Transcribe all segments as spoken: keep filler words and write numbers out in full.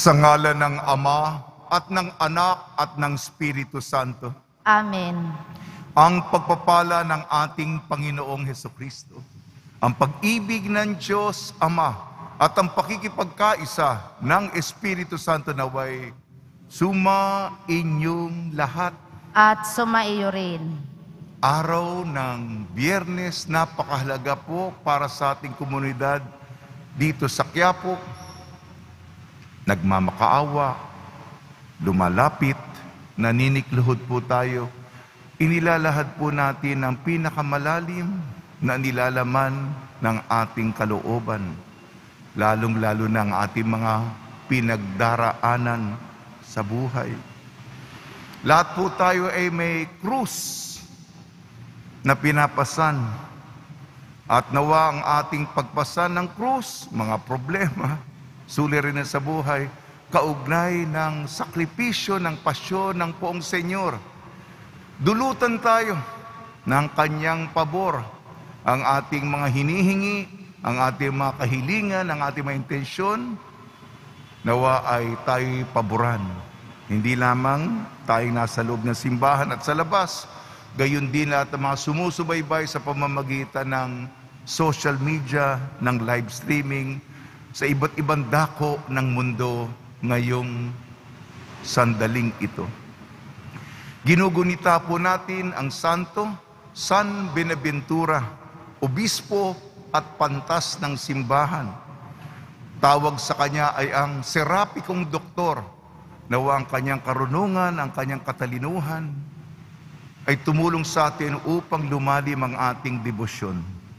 Sa ngalan ng Ama at ng Anak at ng Espiritu Santo. Amen. Ang pagpapala ng ating Panginoong Hesukristo, ang pag-ibig ng Diyos Ama at ang pakikipagkaisa ng Espiritu Santo naway suma inyong lahat. At sumaiyo rin. Araw ng Biyernes, napakahalaga po para sa ating komunidad dito sa Quiapo. Nagmamakaawa, lumalapit, naninikluhod po tayo. Inilalahad po natin ang pinakamalalim na nilalaman ng ating kalooban, lalong-lalo na ang ating mga pinagdaraanan sa buhay. Lahat po tayo ay may krus na pinapasan, at nawa ang ating pagpasan ng krus, mga problema, suliranin sa buhay, kaugnay ng sakripisyo, ng pasyon ng Poong Senyor. Dulutan tayo ng Kanyang pabor, ang ating mga hinihingi, ang ating mga kahilingan, ang ating mga intensyon, nawa ay tayo'y paboran. Hindi lamang tayo nasa loob ng simbahan at sa labas, gayon din at mga sumusubaybay sa pamamagitan ng social media, ng live streaming, sa iba't ibang dako ng mundo ngayong sandaling ito. Ginugunita po natin ang Santo San Benaventura, obispo at pantas ng simbahan. Tawag sa kanya ay ang serapikong doktor, nawa ang kanyang karunungan, ang kanyang katalinuhan, ay tumulong sa atin upang lumalim ang ating debosyon.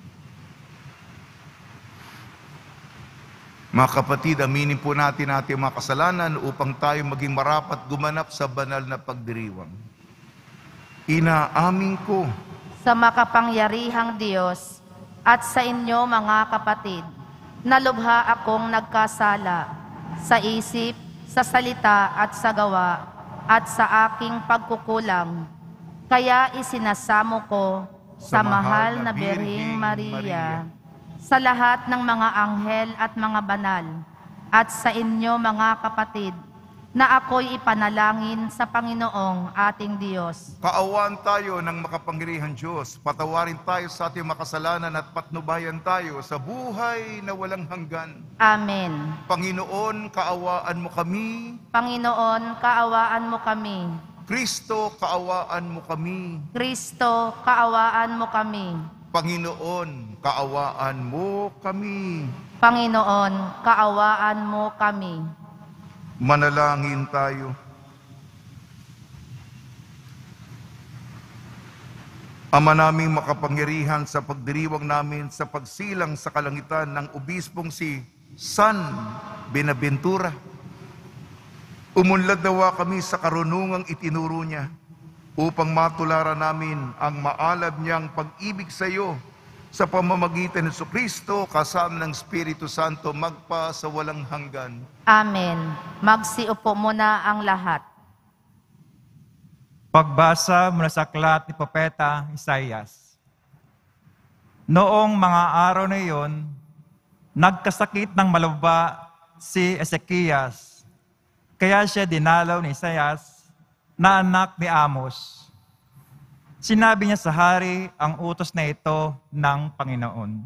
Mga kapatid, aminin po natin ating mga kasalanan upang tayo maging marapat gumanap sa banal na pagdiriwang. Inaamin ko Sa makapangyarihang Diyos at sa inyo mga kapatid, na lubha akong nagkasala sa isip, sa salita at sa gawa at sa aking pagkukulang. Kaya isinasamo ko sa mahal na Birheng Maria, sa lahat ng mga anghel at mga banal, at sa inyo mga kapatid, na ako'y ipanalangin sa Panginoong ating Diyos. kaawaan tayo ng makapangyarihang Diyos, patawarin tayo sa ating makasalanan at patnubayan tayo sa buhay na walang hanggan. Amen. Panginoon, kaawaan mo kami. Panginoon, kaawaan mo kami. Kristo, kaawaan mo kami. Kristo, kaawaan mo kami. Panginoon, kaawaan mo kami. Panginoon, kaawaan mo kami. Manalangin tayo. Ama naming makapangyarihan, sa pagdiriwang namin sa pagsilang sa kalangitan ng obispong si San Benaventura, umunlad nawa kami sa karunungang itinuro niya upang matularan namin ang maalab niyang pag-ibig sa iyo sa pamamagitan ng Jesucristo kasama ng Espiritu Santo magpa sa walang hanggan. Amen. Magsiupo muna ang lahat. Pagbasa mula sa aklat ni Propeta Isaias. Noong mga araw na iyon, nagkasakit ng malubha si Ezekias, kaya siya dinalaw ni Isaias na anak ni Amos. Sinabi niya sa hari ang utos na ito ng Panginoon.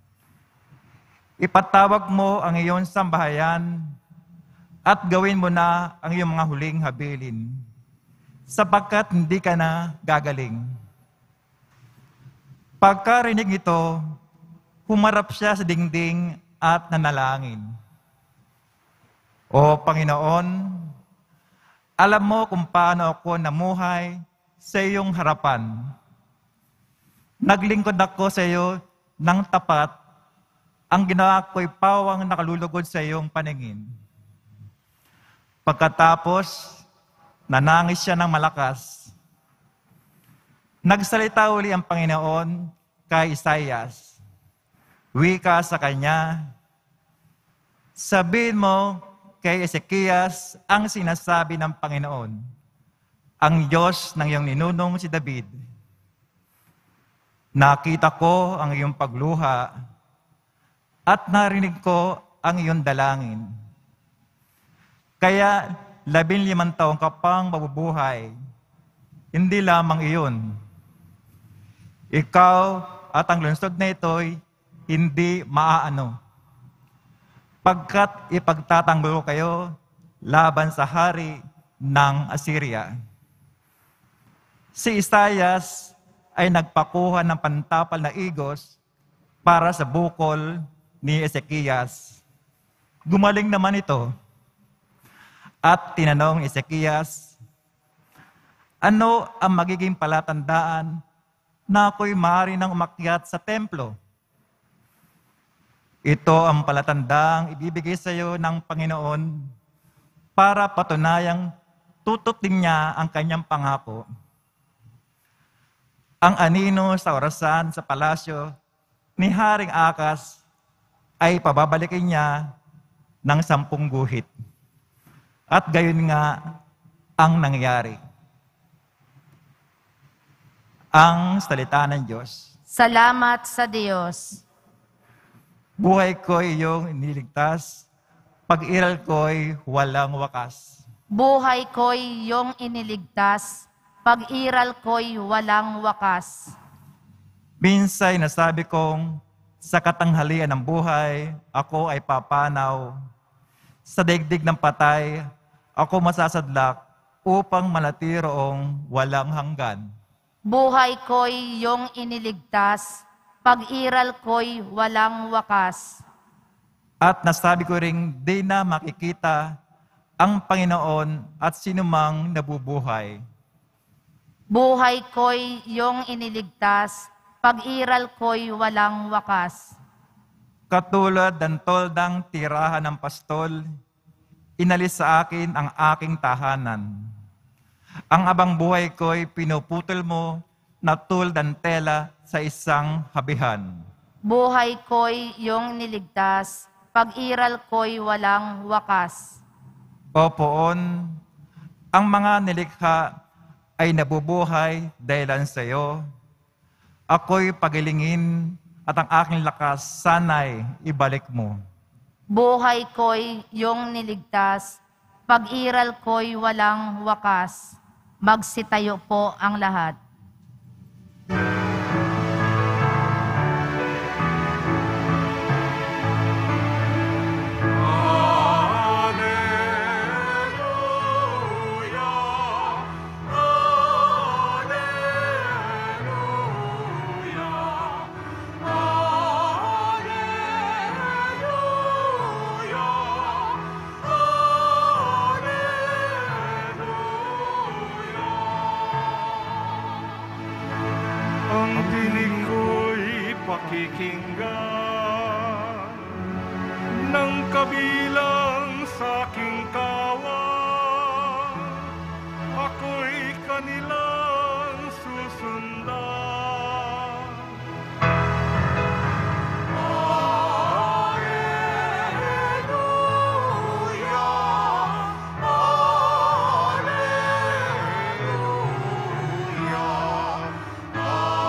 Ipatawag mo ang iyong sambahayan at gawin mo na ang iyong mga huling habilin, sapagkat hindi ka na gagaling. Pagkarinig nito, humarap siya sa dingding at nanalangin. O Panginoon, alam mo kung paano ako namuhay sa iyong harapan. Naglingkod ako sa iyo ng tapat, ang ginawa ko'y pawang nakalulugod sa iyong paningin. Pagkatapos, nanangis siya ng malakas. Nagsalita uli ang Panginoon kay Isaias. Wika sa kanya, sabihin mo kay Ezekias ang sinasabi ng Panginoon, ang Diyos ng iyong ninunong si David. Nakita ko ang iyong pagluha at narinig ko ang iyong dalangin. Kaya labing limang taong ka pang mabubuhay. Hindi lamang iyon. Ikaw at ang lungsod na ito'y hindi maaano. Pagkat ipagtatanggol kayo laban sa hari ng Assyria. Si Isaias ay nagpakuha ng pantapal na igos para sa bukol ni Ezekias. Gumaling naman ito. At tinanong ni Ezekias, ano ang magiging palatandaan na ako'y maaari nang umakyat sa templo? Ito ang palatandaang ibibigay sa iyo ng Panginoon para patunayang tututin niya ang kanyang pangako. Ang anino sa orasan sa palasyo ni Haring Akas ay pababalikin niya ng sampung guhit. At gayon nga ang nangyari. Ang salita ng Diyos. Salamat sa Diyos. Buhay ko'y iyong iniligtas, pag-iral ko'y walang wakas. Buhay ko'y iyong iniligtas, pag-iral ko'y walang wakas. Minsay nasabi kong, sa katanghalian ng buhay, ako ay papanaw. Sa daigdig ng patay, ako masasadlak upang manatiroong walang hanggan. Buhay ko'y iyong iniligtas, pag-iral ko'y walang wakas. At nasabi ko ring di na makikita ang Panginoon at sinumang nabubuhay. Buhay ko'y iyong iniligtas, pag-iral ko'y walang wakas. Katulad ng toldang tirahan ng pastol, inalis sa akin ang aking tahanan. Ang abang buhay ko'y pinuputol mo na tulad ng tela sa isang habihan. Buhay ko'y iyong niligtas, pag-iral ko'y walang wakas. O poon, ang mga nilikha ay nabubuhay dahilan sa iyo. Ako'y pagilingin at ang aking lakas sana'y ibalik mo. Buhay ko'y iyong niligtas, pag-iral ko'y walang wakas. Magsitayo po ang lahat. Ang tinig ko'y pakikinggan ng kabilang sa aking kawan. Ako'y kanilang susundan. Alleluia, Alleluia.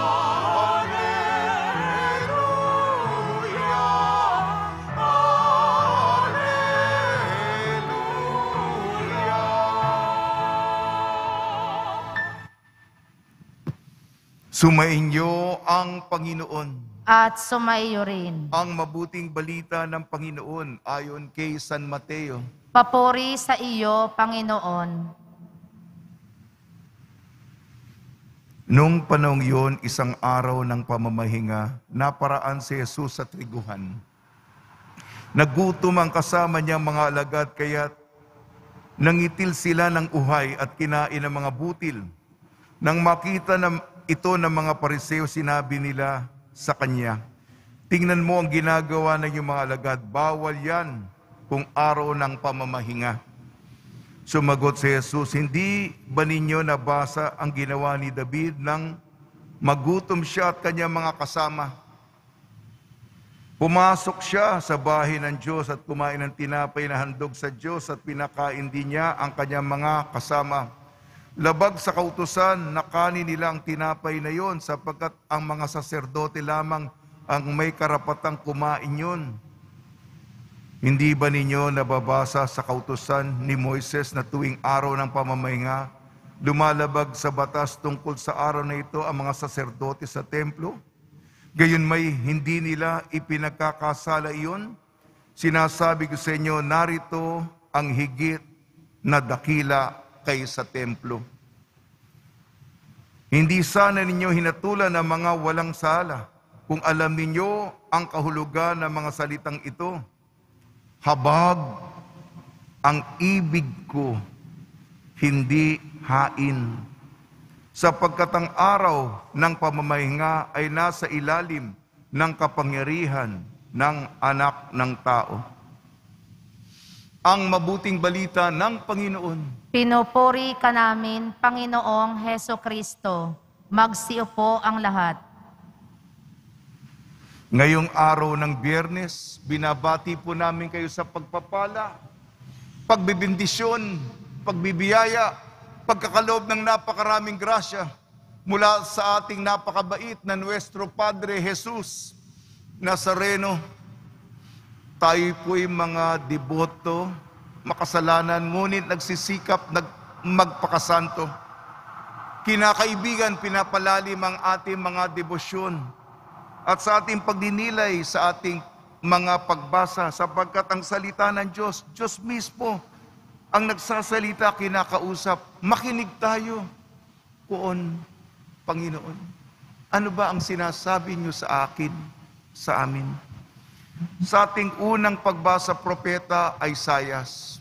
Sumainyo ang Panginoon. At sumaiyo rin. Ang mabuting balita ng Panginoon ayon kay San Mateo. Papuri sa iyo, Panginoon. Nung panahong yun, isang araw ng pamamahinga, naparaan si Jesus sa triguhan. Nagutom ang kasama niyang mga alagad, kaya't nangitil sila ng uhay at kinain ng mga butil. Nang makita ng ito ng mga Pariseo, sinabi nila sa kanya, tingnan mo ang ginagawa ng iyong mga alagad, bawal yan kung araw ng pamamahinga. Sumagot si Jesus, hindi ba ninyo nabasa ang ginawa ni David nang magutom siya at kanyang mga kasama? Pumasok siya sa bahay ng Diyos at kumain ng tinapay na handog sa Diyos at pinakain din niya ang kanyang mga kasama. Labag sa kautusan na kanin nila ang tinapay na yon sapagkat ang mga saserdote lamang ang may karapatang kumain yun. Hindi ba ninyo nababasa sa kautusan ni Moises na tuwing araw ng pamamahinga, lumalabag sa batas tungkol sa araw na ito ang mga saserdote sa templo? Gayon may hindi nila ipinagkakasala iyon? Sinasabi ko sa inyo, narito ang higit na dakila kaysa templo. Hindi sana ninyo hinatulan ang mga walang sala kung alam ninyo ang kahulugan ng mga salitang ito. Habag ang ibig ko, hindi hain. Sapagkat ang araw ng pamamahinga ay nasa ilalim ng kapangyarihan ng anak ng tao. Ang mabuting balita ng Panginoon. Pinupuri ka namin, Panginoong Heso Kristo. Magsiupo ang lahat. Ngayong araw ng Biyernes, binabati po namin kayo sa pagpapala, pagbibindisyon, pagbibiyaya, pagkakaloob ng napakaraming grasya mula sa ating napakabait na Nuestro Padre Jesus Nazareno. Tayo po'y mga deboto, makasalanan, ngunit nagsisikap nag magpakasanto. Kinakaibigan, pinapalalim ang ating mga debosyon at sa ating pagdinilay sa ating mga pagbasa, sapagkat ang salita ng Diyos, Diyos mismo, ang nagsasalita, kinakausap. Makinig tayo poon, Panginoon. Ano ba ang sinasabi niyo sa akin, sa amin? Sa ating unang pagbasa, propeta Isaias.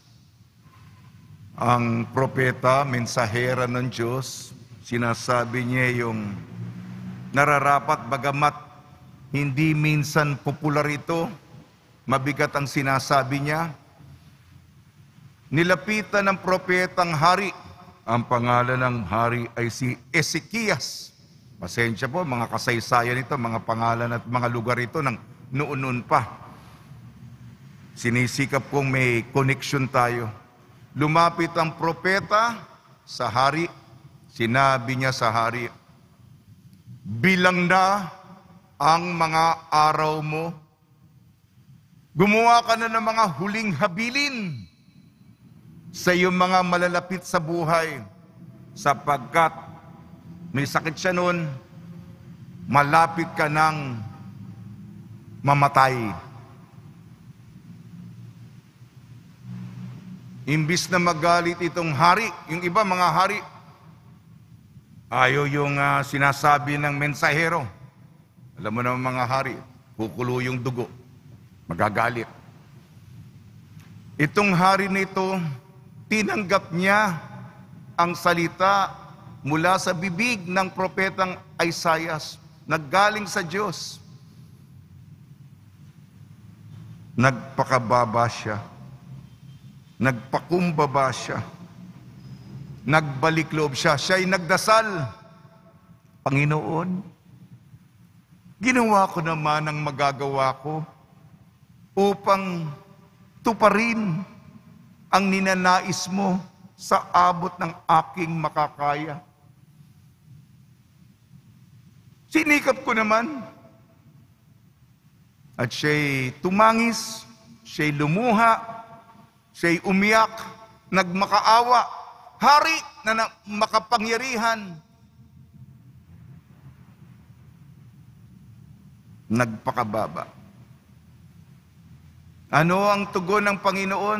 Ang propeta, mensahera ng Diyos, sinasabi niya yung nararapat bagamat hindi minsan popular ito, mabigat ang sinasabi niya. Nilapitan ng propetang hari. Ang pangalan ng hari ay si Ezekias. Pasensya po, mga kasaysayan ito, mga pangalan at mga lugar ito ng noon-noon pa. Sinisikap kong may connection tayo. Lumapit ang propeta sa hari. Sinabi niya sa hari, bilang na ang mga araw mo. Gumawa ka na ng mga huling habilin sa iyong mga malalapit sa buhay, sapagkat may sakit siya noon, malapit ka ng mamatay. Imbis na magalit itong hari, yung iba mga hari, ayaw yung uh, sinasabi ng mensahero. Alam mo naman mga hari, kukulo yung dugo, magagalit. Itong hari nito, tinanggap niya ang salita mula sa bibig ng propetang Isaias, naggaling sa Diyos. Nagpakababa siya, nagpakumbaba siya, nagbalik loob siya, siya'y nagdasal, Panginoon, ginawa ko naman ang magagawa ko upang tuparin ang ninanais mo sa abot ng aking makakaya. Sinikap ko naman. At siya'y tumangis, siya'y lumuha, siya'y umiyak, nagmakaawa, hari na, na makapangyarihan. Nagpakababa. Ano ang tugon ng Panginoon?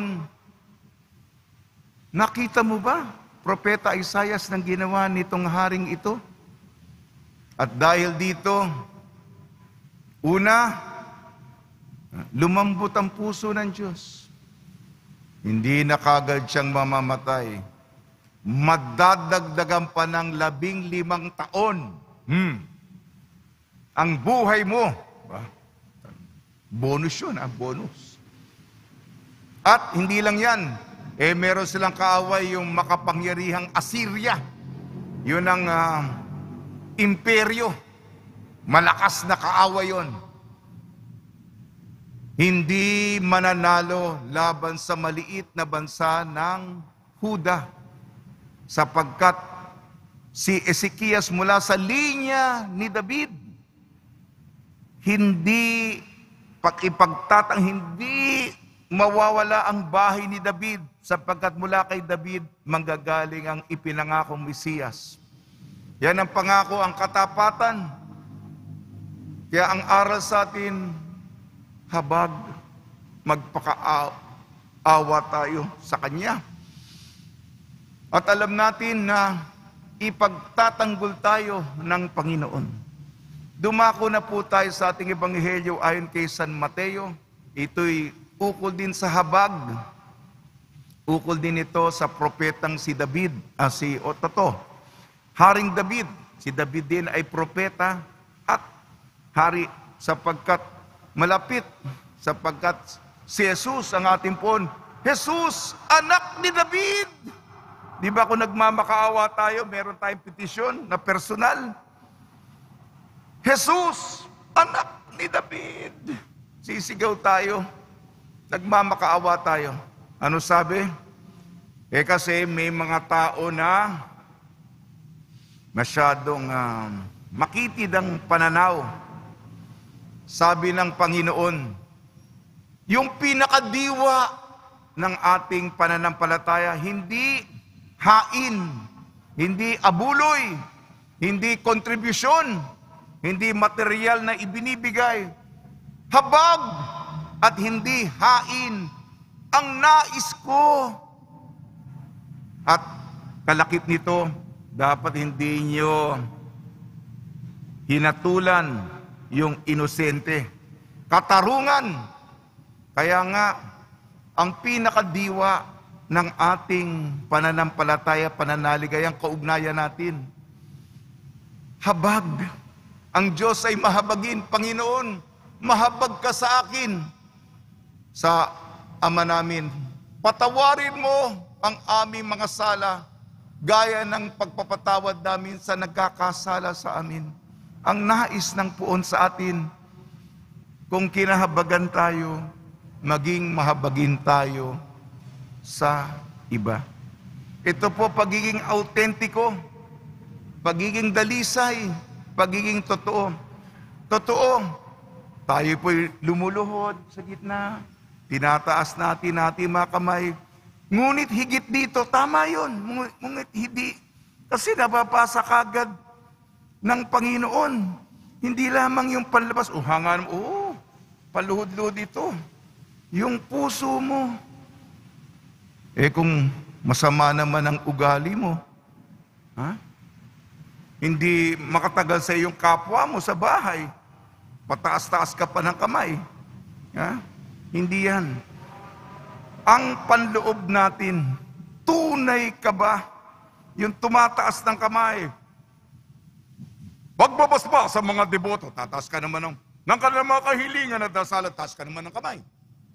Nakita mo ba, Propeta Isaias, ng ginawa nitong haring ito? At dahil dito, una, lumambot ang puso ng Diyos. Hindi na kagad siyang mamamatay. Madadagdagan pa ng labing limang taon. Hmm. Ang buhay mo. Bonus yun, ah, bonus. At hindi lang yan, eh meron silang kaaway yung makapangyarihang Assyria. Yun ang uh, imperyo. Malakas na kaaway yun. Hindi mananalo laban sa maliit na bansa ng Huda, sapagkat si Ezekias mula sa linya ni David, hindi pakipagtatang, hindi mawawala ang bahay ni David, sapagkat mula kay David manggagaling ang ipinangakong Mesiyas. Yan ang pangako, ang katapatan. Kaya ang aral sa atin, habag, magpakaawa tayo sa Kanya. At alam natin na ipagtatanggol tayo ng Panginoon. Dumako na po tayo sa ating Ebanghelyo ayon kay San Mateo. Ito'y ukol din sa habag. Ukol din ito sa propetang si David, ah, si Otato. Haring David. Si David din ay propeta at hari sapagkat malapit, sapagkat si Jesus ang ating pon. Jesus, anak ni David! Di ba kung nagmamakaawa tayo, meron tayong petisyon na personal? Jesus, anak ni David! Sisigaw tayo. Nagmamakaawa tayo. Ano sabi? Eh kasi may mga tao na masyadong uh, makitid ang pananaw. Sabi ng Panginoon, yung pinakadiwa ng ating pananampalataya, hindi hain, hindi abuloy, hindi kontribusyon, hindi material na ibinibigay, habag, at hindi hain ang nais ko. At kalakip nito, dapat hindi nyo hinatulan yung inosente. Katarungan. Kaya nga, ang pinakadiwa ng ating pananampalataya, pananaligayang kaugnayan natin, habag. Ang Diyos ay mahabagin. Panginoon, mahabag ka sa akin. Sa Ama namin, patawarin mo ang aming mga sala, gaya ng pagpapatawad namin sa nagkakasala sa amin. Ang nais ng Poon sa atin, kung kinahabagan tayo, maging mahabagin tayo sa iba. Ito po pagiging autentiko, pagiging dalisay, pagiging totoo. Totoo, tayo po'y lumuluhod sa gitna, tinataas natin natin mga kamay. Ngunit higit dito, tama yun, ngunit hindi. Kasi nababasa kagad ng Panginoon. Hindi lamang yung panlabas, o hangan mo, oh, paluhod-luhod ito. Yung puso mo. Eh kung masama naman ang ugali mo, ha? Hindi makatagal sa iyong kapwa mo sa bahay, pataas-taas ka pa ng kamay. Ha? Hindi yan. Ang panloob natin, tunay ka ba? Yung tumataas ng kamay. Pagbabas pa sa mga deboto, tataas ka naman ng, ng kanilang mga kahilingan at dasal, taas ka naman ng kamay.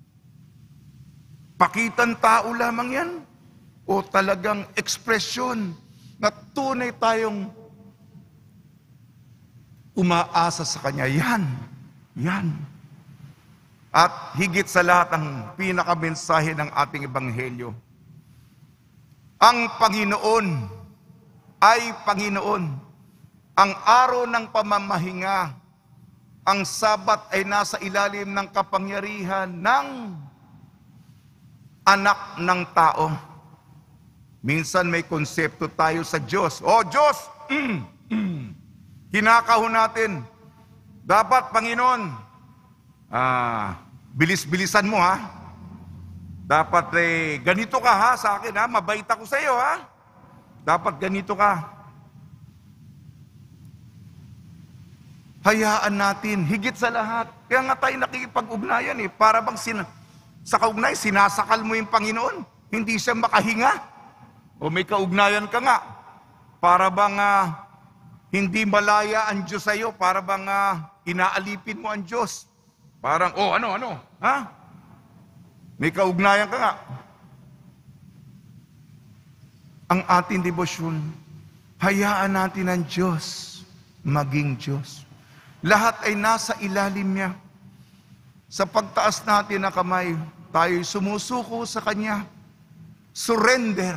Pakitan tao lamang yan? O talagang ekspresyon na tunay tayong umaasa sa Kanya? Yan. Yan. At higit sa lahat ang pinakamensahe ng ating Ebanghelyo. Ang Panginoon ay Panginoon. Ang araw ng pamamahinga, ang Sabat ay nasa ilalim ng kapangyarihan ng anak ng tao. Minsan may konsepto tayo sa Diyos. O Diyos, mm, mm, kinakahon natin. Dapat, Panginoon, Ah, bilis-bilisan mo ha. Dapat eh, ganito ka ha sa akin ha. Mabait ako sa iyo ha. Dapat ganito ka. Hayaan natin, higit sa lahat. Kaya nga tayo nakikipag-ugnayan eh. Para bang sin sa kaugnay, sinasakal mo yung Panginoon. Hindi siya makahinga. O may kaugnayan ka nga. Para bang uh, hindi malaya ang Diyos sa iyo. Para bang uh, inaalipin mo ang Diyos. Parang, oh, ano, ano? Ha? May kaugnayan ka nga. Ang ating debosyon, hayaan natin ang Diyos maging Diyos. Lahat ay nasa ilalim niya. Sa pagtaas natin na kamay, tayo'y sumusuko sa Kanya. Surrender.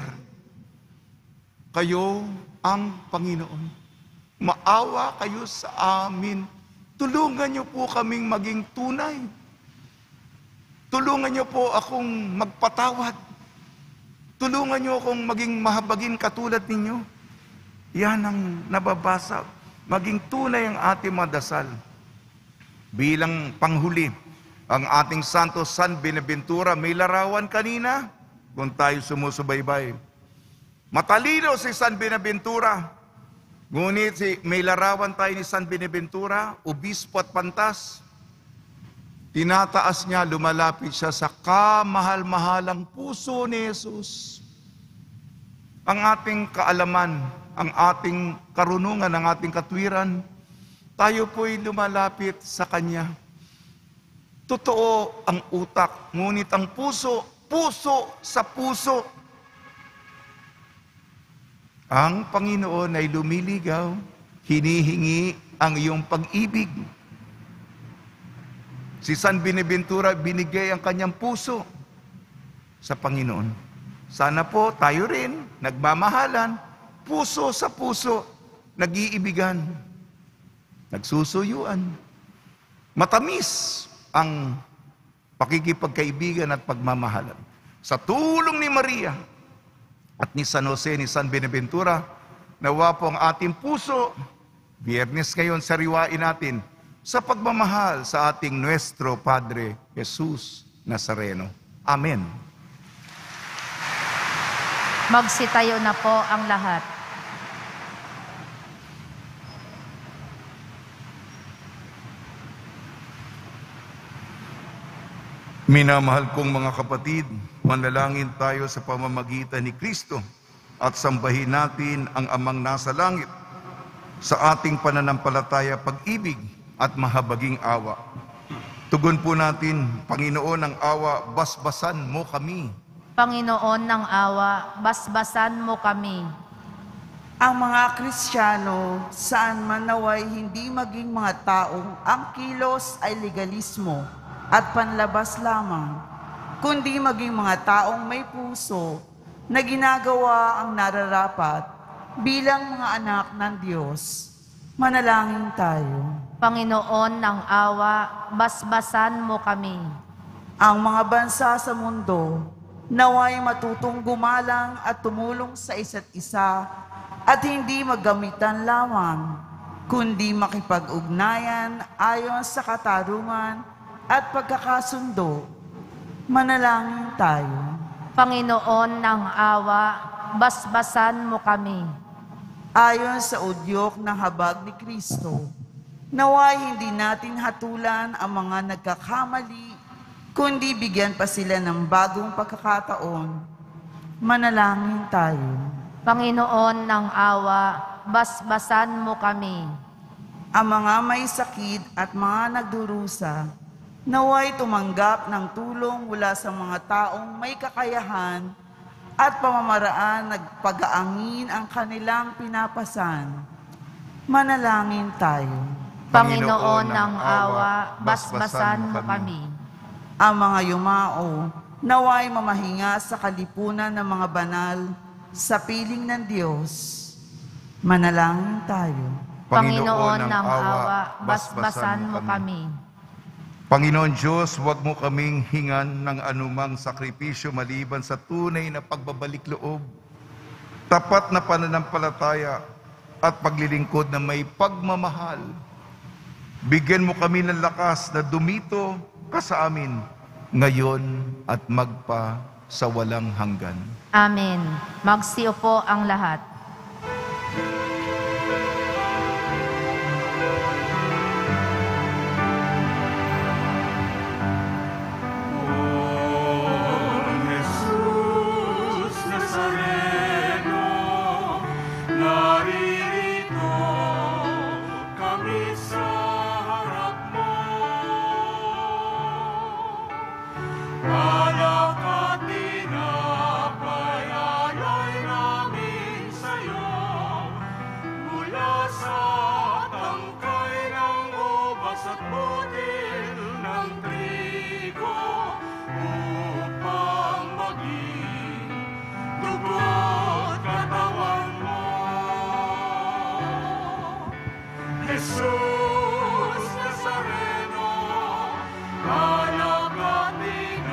Kayo ang Panginoon. Maawa kayo sa amin. Tulungan niyo po kaming maging tunay. Tulungan niyo po akong magpatawad. Tulungan niyo akong maging mahabagin katulad ninyo. Yan ang nababasa. Maging tunay ang ating mga dasal. Bilang panghuli, ang ating Santo San Benaventura, may larawan kanina kung tayo sumusubaybay. Matalino si San Benaventura. Ngunit si, may larawan tayo ni San Benaventura, obispo at pantas. Tinataas niya, lumalapit siya sa kamahal-mahalang puso ni Jesus. Ang ating kaalaman, ang ating karunungan, ang ating katwiran, tayo po'y lumalapit sa Kanya. Totoo ang utak, ngunit ang puso, puso sa puso. Ang Panginoon ay lumiligaw, hinihingi ang iyong pag-ibig. Si San Benaventura binigay ang kanyang puso sa Panginoon. Sana po tayo rin, nagmamahalan, puso sa puso, nag-iibigan, nagsusuyuan. Matamis ang pakikipagkaibigan at pagmamahalan. Sa tulong ni Maria at ni San Jose, ni San Benaventura, nawa po ang ating puso, Biyernes ngayon, sariwain natin sa pagmamahal sa ating Nuestro Padre Jesus Nazareno. Amen. Magsitayo na po ang lahat. Minamahal kong mga kapatid, manalangin tayo sa pamamagitan ni Kristo at sambahin natin ang Amang nasa langit sa ating pananampalataya, pag-ibig at mahabaging awa. Tugon po natin, Panginoon ng awa, basbasan mo kami. Panginoon ng awa, basbasan mo kami. Ang mga Kristiyano, saan man naway hindi maging mga taong ang kilos ay legalismo at panlabas lamang, kundi maging mga taong may puso na ginagawa ang nararapat bilang mga anak ng Diyos. Manalangin tayo. Panginoon ng awa, basbasan mo kami. Ang mga bansa sa mundo, naway matutong gumalang at tumulong sa isa't isa at hindi maggamitan lamang, kundi makipag-ugnayan ayon sa katarungan at pagkakasundo. Manalangin tayo. Panginoon ng awa, basbasan mo kami. Ayon sa udyok ng habag ni Kristo, naway hindi natin hatulan ang mga nagkakamali, kundi bigyan pa sila ng bagong pagkakataon. Manalangin tayo. Panginoon ng awa, basbasan mo kami. Ang mga may sakit at mga nagdurusa, naway tumanggap ng tulong mula sa mga taong may kakayahan at pamamaraan nagpag-aangin ang kanilang pinapasan. Manalangin tayo. Panginoon ng awa, basbasan mo kami. Ang mga yumao, naway mamahinga sa kalipunan ng mga banal sa piling ng Diyos. Manalangin tayo. Panginoon ng awa, basbasan mo kami. Panginoon Diyos, huwag mo kaming hingan ng anumang sakripisyo maliban sa tunay na pagbabalik loob, tapat na pananampalataya at paglilingkod na may pagmamahal. Bigyan mo kami ng lakas na dumito ka sa amin ngayon at magpa sa walang hanggan. Amen. Magsiupo ang lahat. Jesus Nazareno, anak at ina.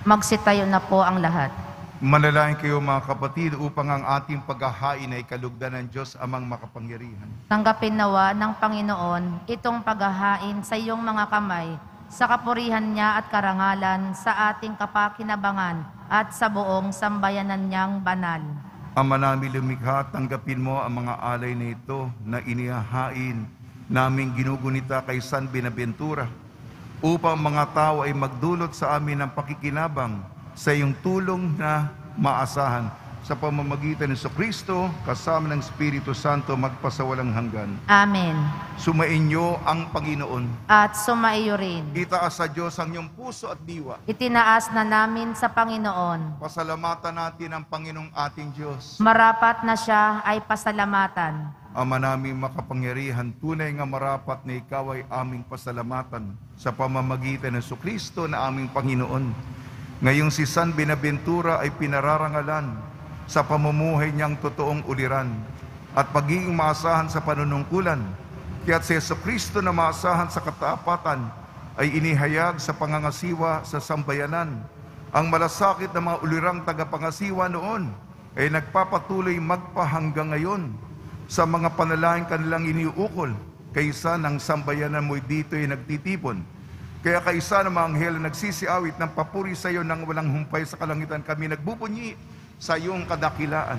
Magsitayo na po ang lahat. Manalangin kayo mga kapatid upang ang ating paghahain ay kalugdan ng Diyos amang makapangyarihan. Tanggapin nawa ng Panginoon itong paghahain sa iyong mga kamay sa kapurihan niya at karangalan sa ating kapakinabangan at sa buong sambayanan niyang banal. Ama namin lumikha, tanggapin mo ang mga alay na ito na inihahain naming ginugunita kay San Binaventura upang mga tao ay magdulot sa amin ng pakikinabang sa iyong tulong na maasahan sa pamamagitan ng Kristo kasama ng Espiritu Santo magpasawalang hanggan. Amen. Sumainyo ang Panginoon. At sumaiyo rin. Itaas sa Diyos ang iyong puso at diwa. Itinaas na namin sa Panginoon. Pasalamatan natin ang Panginoong ating Diyos. Marapat na siya ay pasalamatan. Ama naming makapangyarihan, tunay nga marapat na ikaw ay aming pasalamatan sa pamamagitan ng Kristo na aming Panginoon. Ngayong si San Binaventura ay pinararangalan sa pamumuhay niyang totoong uliran at pagiging maasahan sa panunungkulan. Kaya't si Kristo na maasahan sa katapatan ay inihayag sa pangangasiwa sa sambayanan. Ang malasakit na mga ulirang tagapangasiwa noon ay nagpapatuloy magpahanggang ngayon sa mga panalangin kanilang iniuukol kaysa ng sambayanan mo'y dito ay nagtitipon. Kaya kaysa ng mga anghel na nagsisiawit ng papuri sa iyo nang walang humpay sa kalangitan, kami nagbubunyi sa iyong kadakilaan.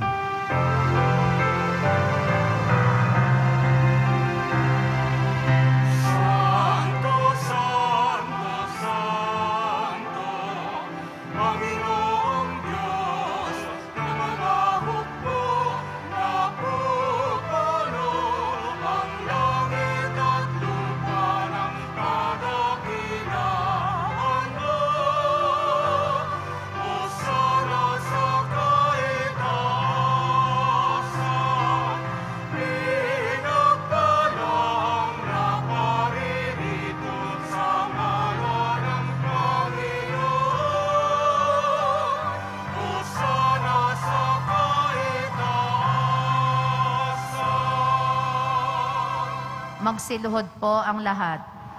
Santo, Santo, Santo, Panginoong Diyos, nagalahok mo, napupuno ang langit at lupa ng kadakilaan mo. Hosana sa kaitaasan, pinagpalang na paririto sa ngalan ng Panginoon. Hosana sa kaitaasan. Magsiluhod po ang lahat.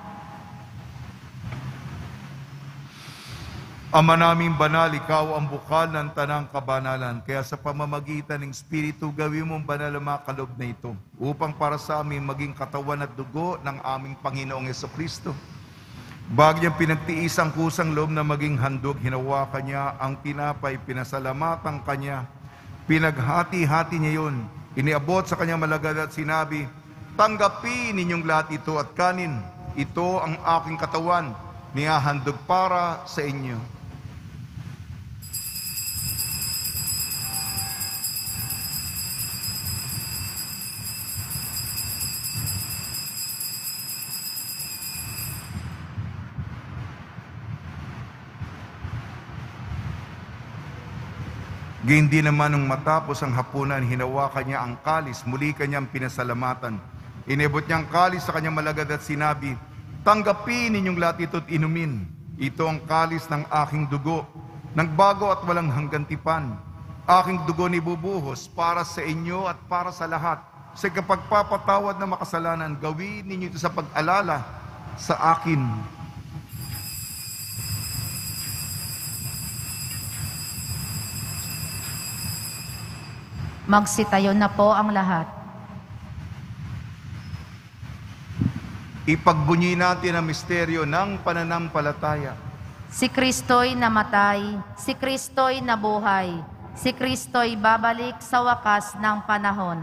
Ama naming banal, ikaw ang bukal ng tanang kabanalan. Kaya sa pamamagitan ng Espiritu, gawin mong banal ang mga kaloob na ito upang para sa amin maging katawan at dugo ng aming Panginoong Jesucristo. Bago niyang pinagtiis ang kusang loob na maging handog, hinawakan niya ang tinapay, pinasalamatan kanya, pinaghati-hati niya yun, iniabot sa kanyang malagad at sinabi, tanggapin ninyong lahat ito at kanin. Ito ang aking katawan, nihahandog para sa inyo. Gayun din naman nung matapos ang hapunan, hinawakan niya ang kalis, muli kanyang pinasalamatan. Inebot niya ang kalis sa kanyang malagad at sinabi, tanggapin ninyong lahat ito at inumin. Ito ang kalis ng aking dugo, nagbago at walang hanggang tipan. Aking dugo ni bubuhos para sa inyo at para sa lahat. Sa kapagpapatawad ng makasalanan, gawin ninyo ito sa pag-alala sa akin. Magsitayo na po ang lahat. Ipagbunyi natin ang misteryo ng pananampalataya. Si Kristo'y namatay, si Kristo'y nabuhay, si Kristo'y babalik sa wakas ng panahon.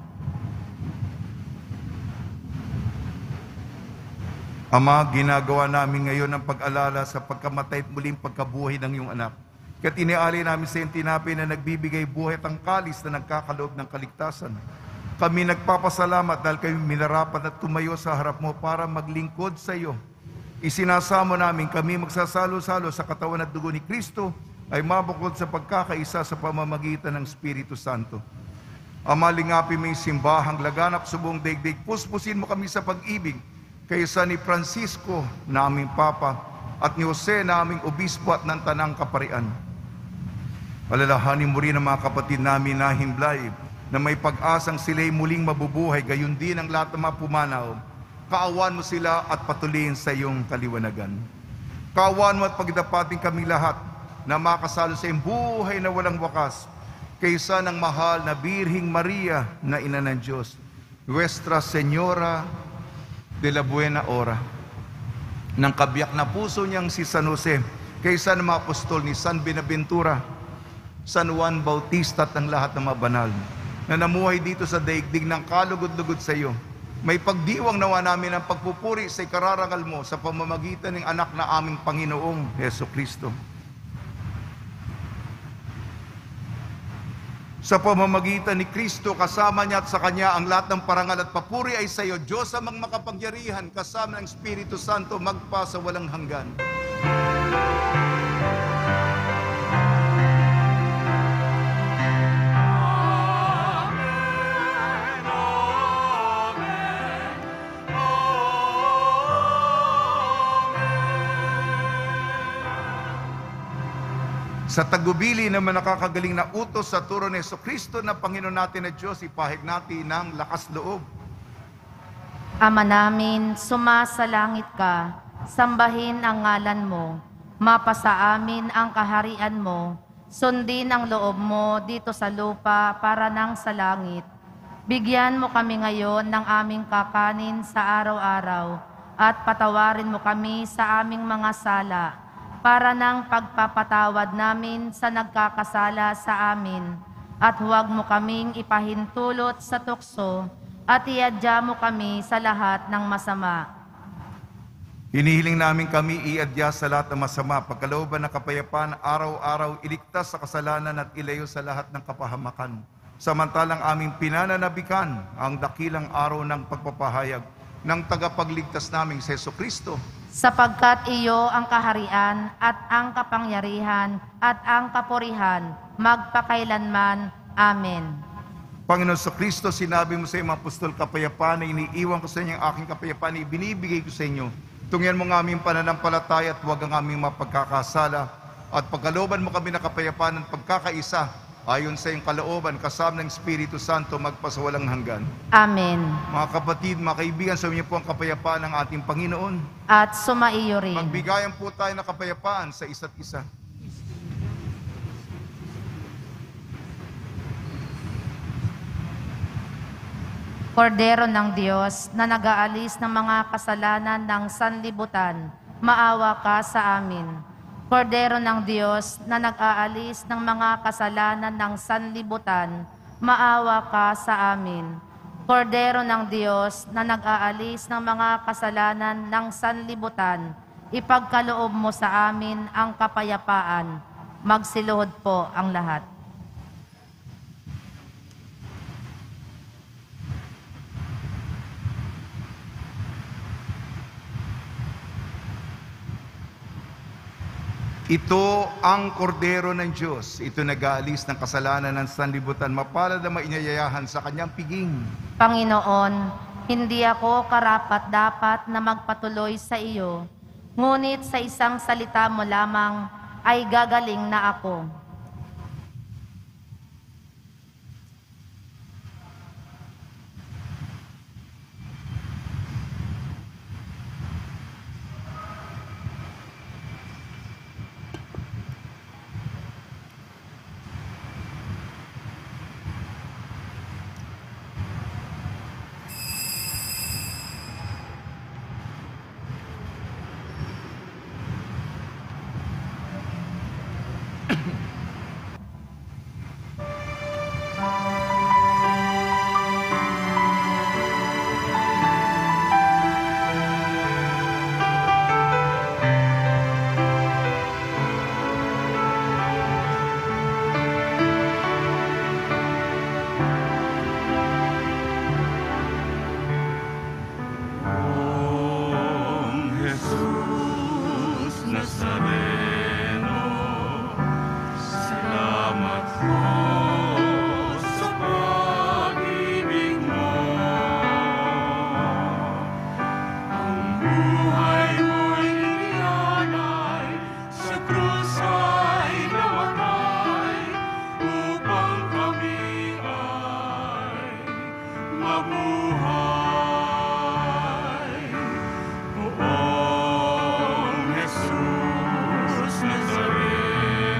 Ama, ginagawa namin ngayon ang pag-alala sa pagkamatay at muling pagkabuhay ng iyong anak. Kaya't inialay namin sa iyong tinapay na nagbibigay buhay at ang kalis na nagkakaloob ng kaligtasan. Kami nagpapasalamat dahil kami minarapat at tumayo sa harap mo para maglingkod sa iyo. Isinasamo namin kami magsasalo-salo sa katawan at dugo ni Kristo ay mabukod sa pagkakaisa sa pamamagitan ng Espiritu Santo. Ama, lingapin mo yung simbahang laganap sa buong daigdig. Puspusin mo kami sa pag-ibig kaysa ni Francisco na aming Papa at ni Jose na aming Obispo at ng Tanang Kaparian. Alalahanin mo rin ang mga kapatid namin na himlay na may pag-asang sila'y muling mabubuhay, gayon din ang lahat ng mga pumanaw. Kaawan mo sila at patuloyin sa iyong kaliwanagan. Kaawan mo at pagdapating kami lahat na makasalo sa iyong buhay na walang wakas, kaysa ng mahal na Birhing Maria na Ina ng Diyos, Nuestra Señora de la Buena Hora, ng kabiyak na puso niyang si San Jose, kaysa ng mga apostol ni San Benaventura, San Juan Bautista at ang lahat ng mga banal na namuhay dito sa daigdig ng kalugod-lugod sa iyo. May pagdiwang nawa namin ang pagpupuri sa ikararangal mo sa pamamagitan ng anak na aming Panginoong Heso Kristo. Sa pamamagitan ni Kristo, kasama niya at sa Kanya ang lahat ng parangal at papuri ay sa iyo, Diyos amang makapangyarihan, kasama ng Espiritu Santo, magpa sa walang hanggan. Sa tagubili naman nakakagaling na utos sa turo ni Jesucristo na Panginoon natin na Diyos, ipahig natin ng lakas loob. Ama namin, sumasalangit ka, sambahin ang ngalan mo, mapasa amin ang kaharian mo, sundin ang loob mo dito sa lupa para nang sa langit. Bigyan mo kami ngayon ng aming kakanin sa araw-araw at patawarin mo kami sa aming mga sala, para ng pagpapatawad namin sa nagkakasala sa amin, at huwag mo kaming ipahintulot sa tukso, at iadya mo kami sa lahat ng masama. Hinihiling namin kami iadya sa lahat ng masama, pagkalooban ng kapayapaan, araw-araw iligtas sa kasalanan at ilayo sa lahat ng kapahamakan. Samantalang aming pinananabikan ang dakilang araw ng pagpapahayag ng tagapagligtas naming si Jesucristo. Sapagkat iyo ang kaharian at ang kapangyarihan at ang kapurihan magpakailanman. Amen. Panginoon sa Kristo, sinabi mo sa iyong mga apostol, kapayapaan na iniiwan ko sa inyo, ang aking kapayapaan na ibinibigay ko sa inyo. Tungyan mo ng aming pananampalataya at huwag ang aming mapagkakasala. At pagkalooban mo kami na kapayapaan at pagkakaisa, ayon sa iyong kalooban, kasama ng Espiritu Santo, magpasawalang hanggan. Amen. Mga kapatid, mga kaibigan, sa inyo po ang kapayapaan ng ating Panginoon. At sumaiyo rin. Magbigayan po tayo ng kapayapaan sa isa't isa. Kordero ng Diyos na nag-aalis ng mga kasalanan ng sanlibutan, maawa ka sa amin. Kordero ng Diyos na nag-aalis ng mga kasalanan ng sanlibutan, maawa ka sa amin. Kordero ng Diyos na nag-aalis ng mga kasalanan ng sanlibutan, ipagkaloob mo sa amin ang kapayapaan. Magsiluhod po ang lahat. Ito ang kordero ng Diyos. Ito nag-aalis ng kasalanan ng sanlibutan. Mapalad na mainyayahan sa kanyang piging. Panginoon, hindi ako karapat-dapat na magpatuloy sa iyo, ngunit sa isang salita mo lamang ay gagaling na ako. Poong Jesus Nazareno,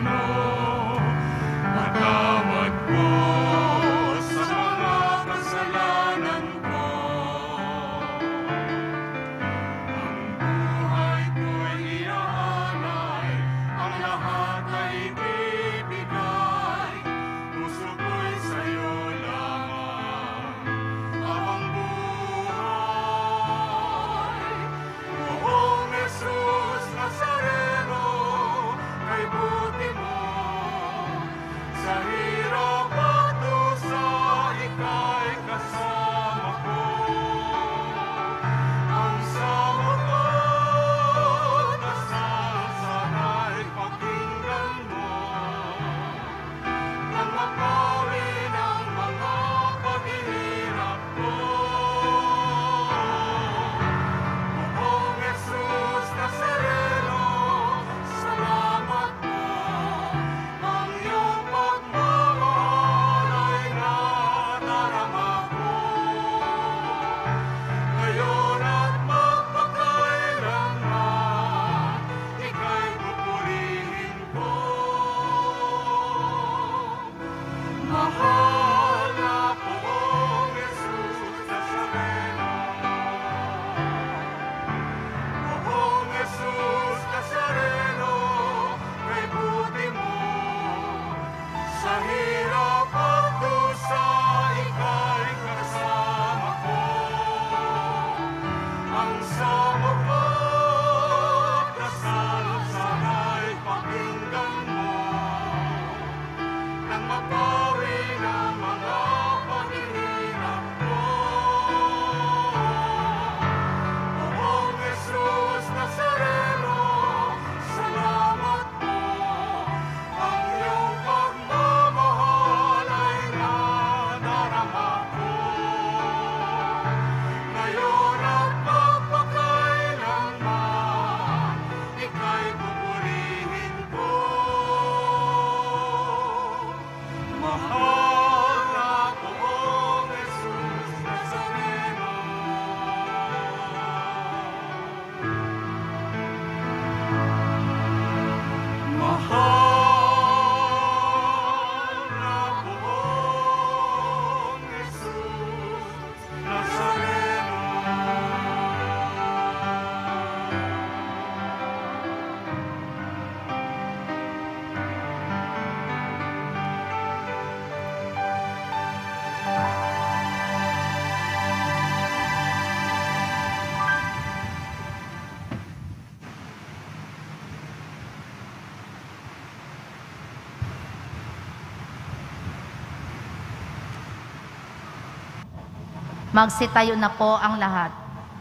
Magsitayo na po ang lahat.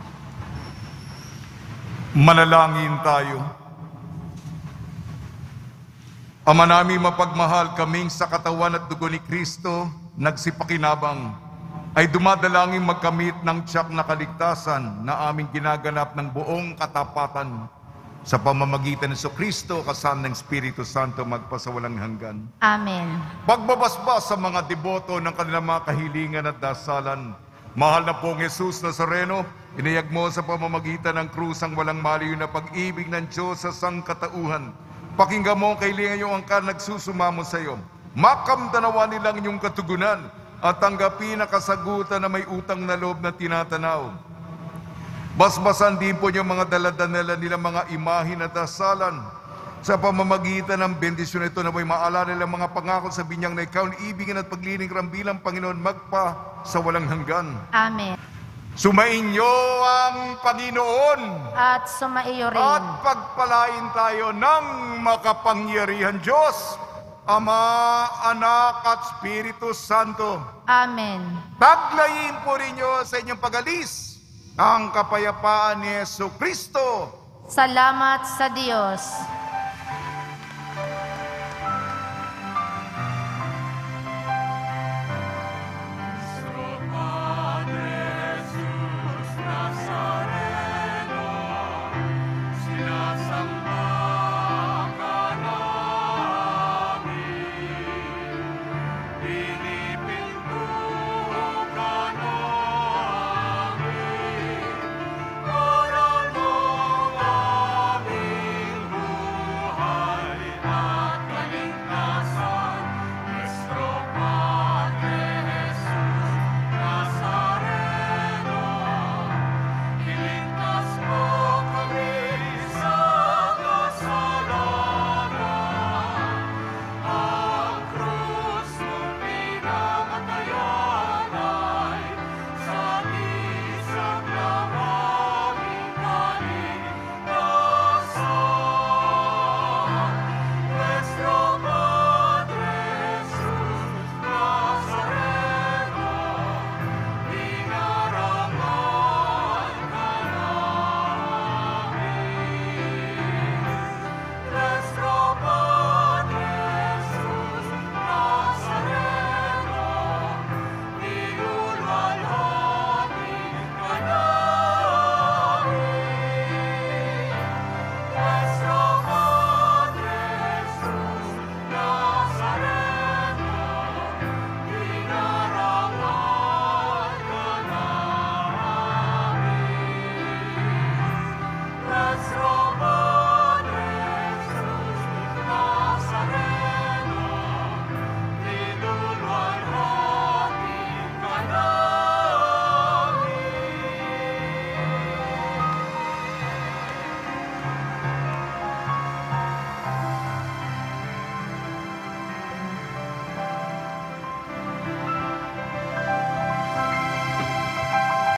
Manalangin tayo. Ama namin mapagmahal, kaming sa katawan at dugo ni Kristo, nagsipakinabang, ay dumadalangin magkamit ng tiyak na kaligtasan na aming ginaganap ng buong katapatan sa pamamagitan ng Kristo kasama ng Espiritu Santo magpasawalang hanggan. Amen. Pagbabasbas sa mga deboto ng kanilang mga kahilingan at dasalan, mahal na pong Jesus Nazareno, inayag mo sa pamamagitan ng krus ang walang maliw na pag-ibig ng Diyos sa sangkatauhan. Pakinggan mo ang kahilingan yung angkan nagsusumamo sa iyo. Makamdanawa nilang inyong katugunan at tanggapin ang kasagutan na may utang na loob na tinatanaw. Basbasan din po yung mga daladanela nilang mga imahin at dasalan. Sa pamamagitan ng bendisyon ito na may maalala nilang mga pangako sa binyang na ikaw ang ibigin at paglilingkuran bilang Panginoon magpa sa walang hanggan. Amen. Sumainyo ang Panginoon At sumaiyo rin. at pagpalain tayo ng makapangyarihan Diyos, Ama, Anak at Espiritu Santo. Amen. Taglayin po rinyo sa inyong pag-alis ang kapayapaan ni Jesu Kristo. Salamat sa Diyos.